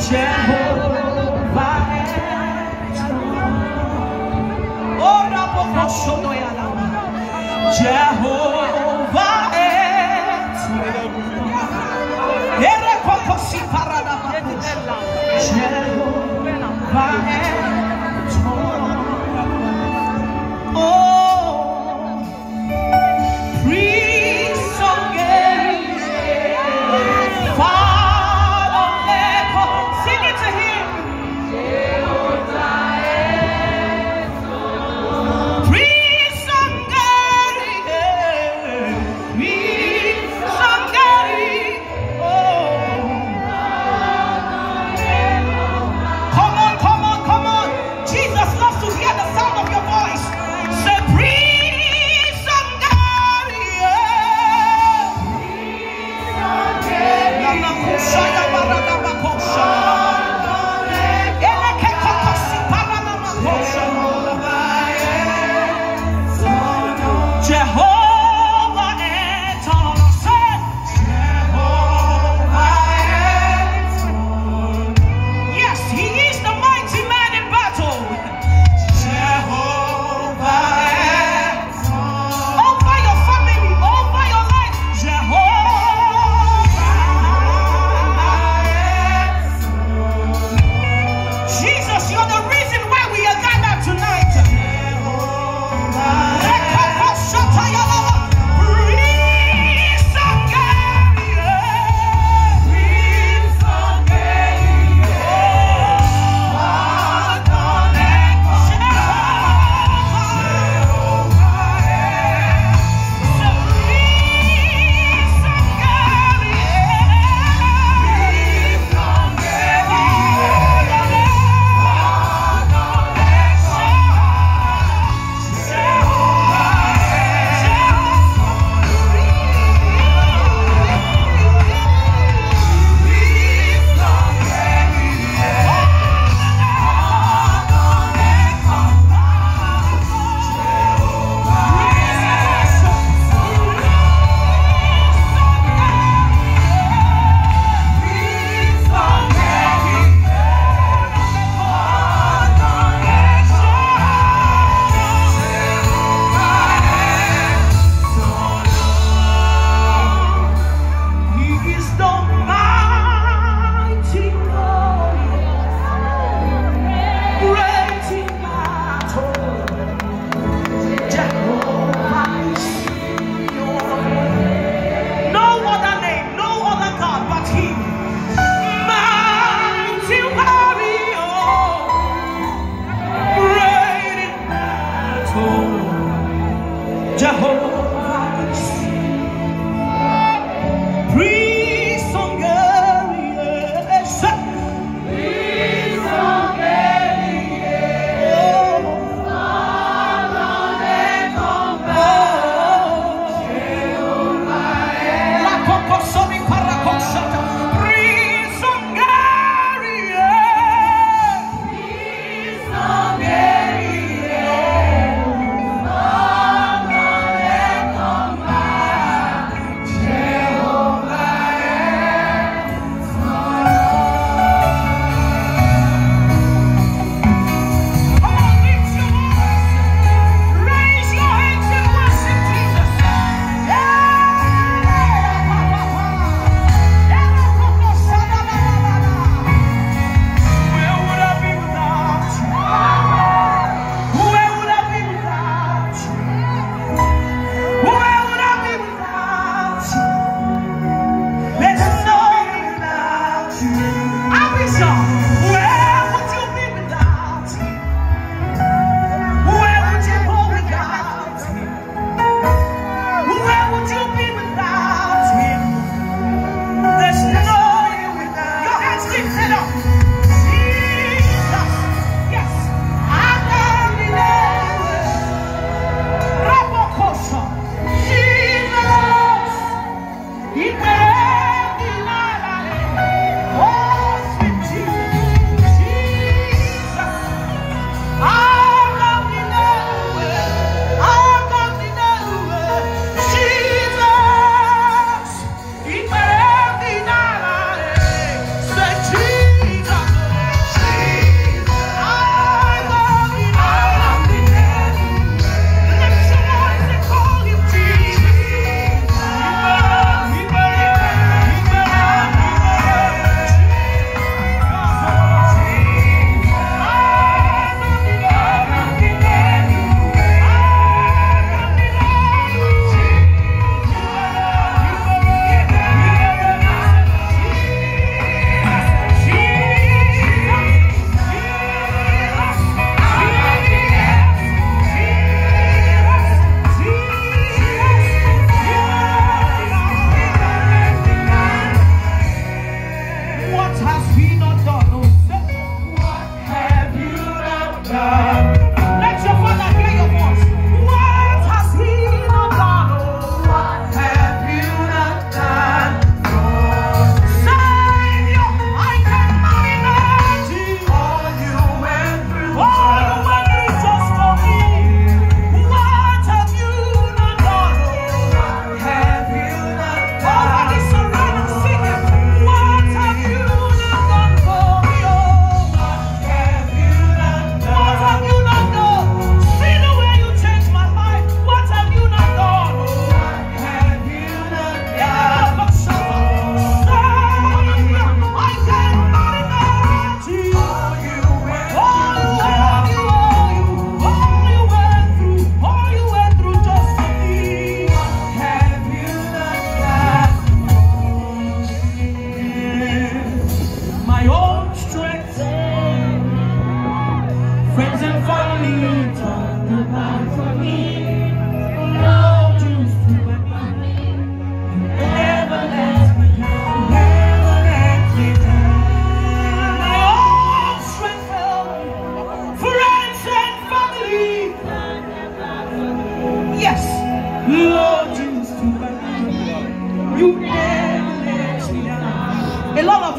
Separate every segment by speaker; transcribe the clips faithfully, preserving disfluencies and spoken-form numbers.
Speaker 1: Jehovah, breathe on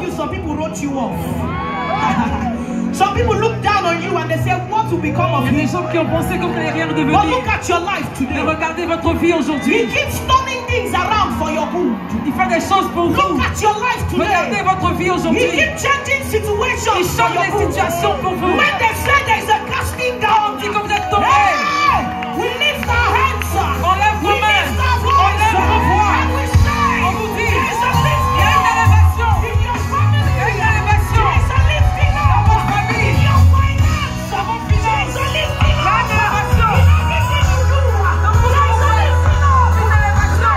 Speaker 1: you, some people wrote you off. Some people look down on you and they say, what will become of
Speaker 2: Il y a
Speaker 1: you?
Speaker 2: des gens qui ont pensé que vous n'allez rien
Speaker 1: But
Speaker 2: devenir.
Speaker 1: look at your life
Speaker 2: Mais
Speaker 1: today.
Speaker 2: regardez votre vie
Speaker 1: He
Speaker 2: aujourd'hui.
Speaker 1: keeps turning things around for your good.
Speaker 2: Il fait des choses pour vous.
Speaker 1: Look at your life
Speaker 2: Regardez
Speaker 1: today.
Speaker 2: votre vie
Speaker 1: He
Speaker 2: aujourd'hui.
Speaker 1: keeps changing situations
Speaker 2: Il
Speaker 1: for
Speaker 2: change
Speaker 1: your
Speaker 2: les
Speaker 1: good.
Speaker 2: situations pour vous.
Speaker 1: When they say there is a casting down,
Speaker 2: Si quand vous êtes tombé,
Speaker 1: hey, we lift our hands up.
Speaker 2: on lève
Speaker 1: We
Speaker 2: vos mains.
Speaker 1: lift our
Speaker 2: On
Speaker 1: voice
Speaker 2: lève vos
Speaker 1: up.
Speaker 2: voix.
Speaker 1: And we say,
Speaker 2: On vous dit,
Speaker 1: there is a
Speaker 2: il y
Speaker 1: lifting
Speaker 2: a une
Speaker 1: up
Speaker 2: élévation.
Speaker 1: in your family.
Speaker 2: Il y a une élévation.
Speaker 1: There is a lifting up
Speaker 2: Dans votre famille.
Speaker 1: in your finance.
Speaker 2: Dans vos
Speaker 1: There is
Speaker 2: finances.
Speaker 1: a lifting
Speaker 2: Il y a
Speaker 1: up
Speaker 2: une élévation.
Speaker 1: in everything you do.
Speaker 2: Dans vos
Speaker 1: There is a
Speaker 2: travaux.
Speaker 1: lifting up.
Speaker 2: Une élévation.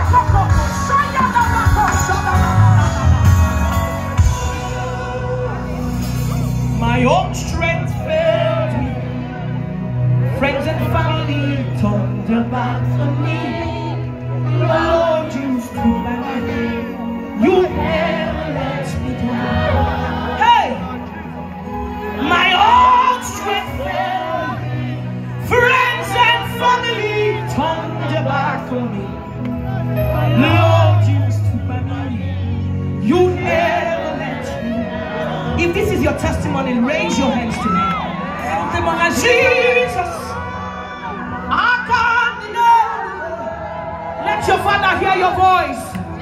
Speaker 1: My own strength failed me. Friends and family turned their backs on me. Lord, you stood by me. You never let me down. Hey! My own strength failed me. Friends and family turned their back on me. Lord, you stood by me. You never let me down. If this is your testimony, raise your hands to me. Jesus, I can't deny. Let your father hear your voice.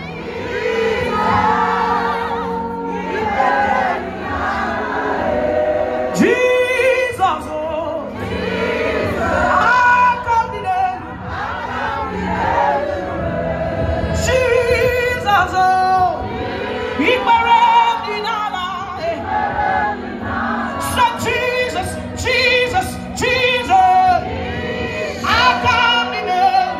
Speaker 1: Jesus, oh, I can't deny. Jesus, oh, he buried in Allah. Say Jesus, Jesus, Jesus. I can't deny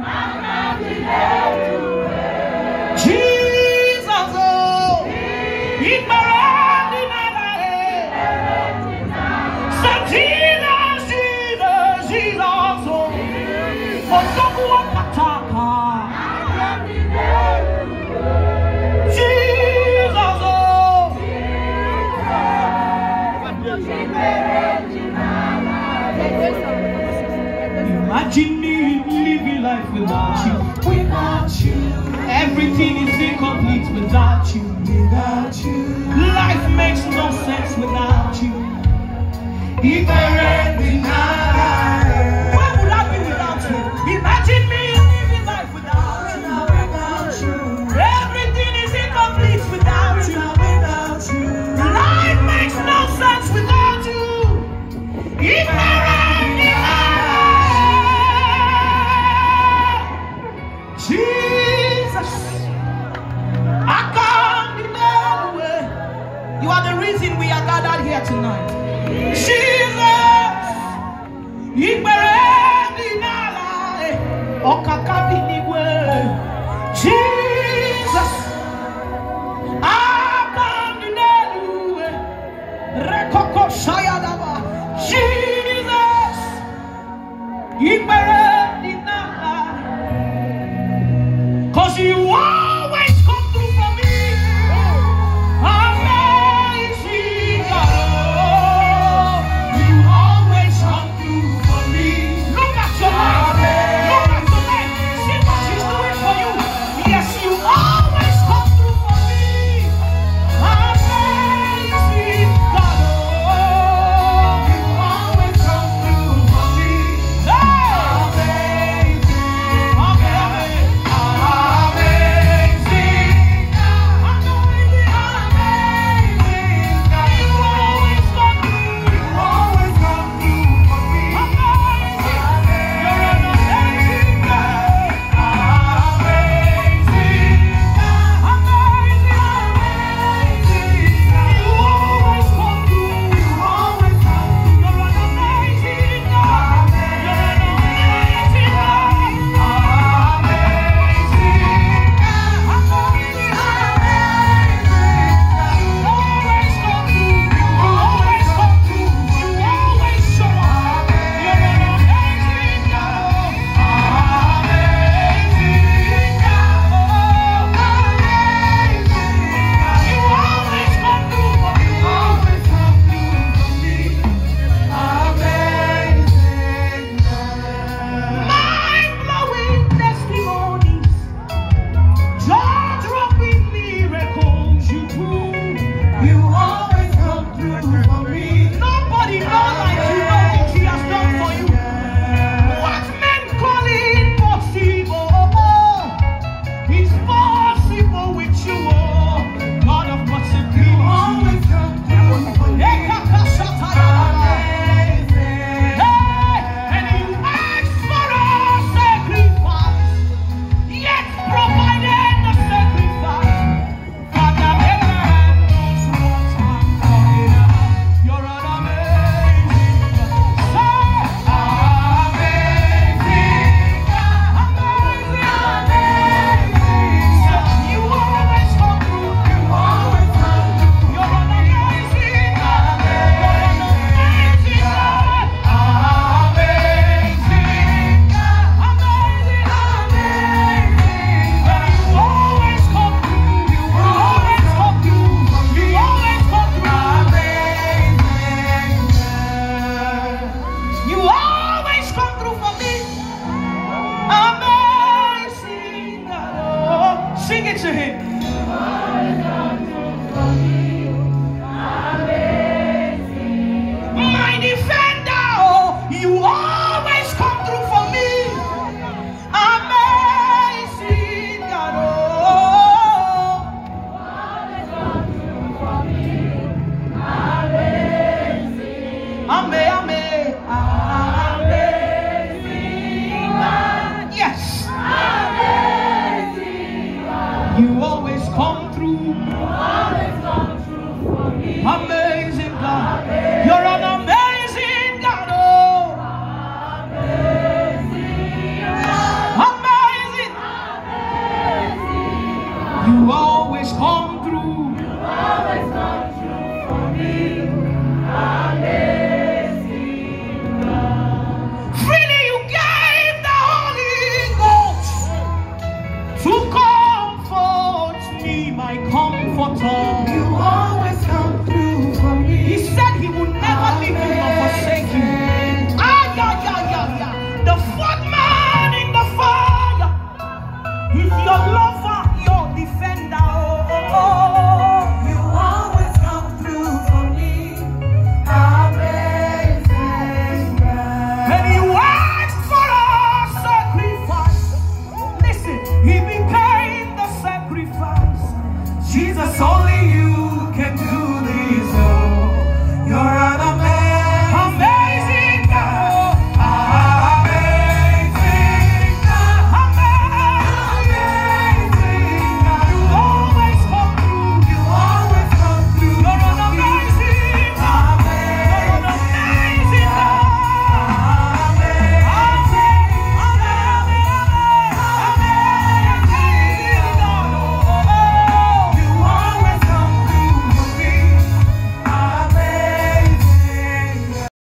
Speaker 1: you. Jesus, oh, he buried in Allah. Say Jesus, Jesus, Jesus, oh, Otokuwa Kataka. Jesus, oh. Imagine me living life without you. Without you. Everything is incomplete without you. Without you. Life makes no sense without you. If I Where would I be without you? Imagine me living life without you. Without you. Everything is incomplete without you. Without you. Life makes no sense without you. If I Jesus, I can't deny the way. You are the reason we are gathered here tonight. Jesus, Iberedi nala, Okakabi niwe. Jesus, I can't deny the way. Rekoko shayadaba. Jesus, Iberedi nala. Cause you always come through for me. Amazing God. You always come through for me. Look at your life. Look at your life. See what he's doing for you. He has immortal.
Speaker 2: You are